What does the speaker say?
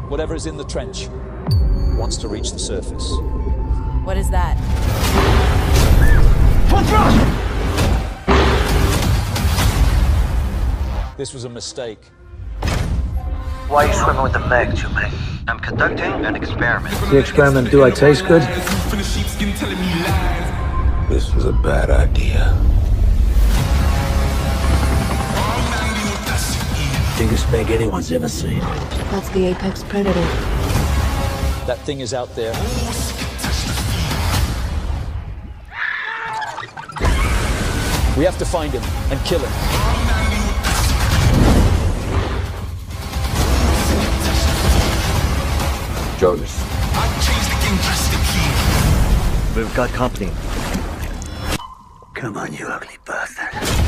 Whatever is in the trench wants to reach the surface. What is that? This was a mistake. Why are you swimming with the Megs, you Meg? I'm conducting an experiment. The experiment, do I taste good? This was a bad idea. Biggest Meg anyone's ever seen. That's the apex predator. That thing is out there. We have to find him and kill him. Jonas. We've got company. Come on, you ugly bastard.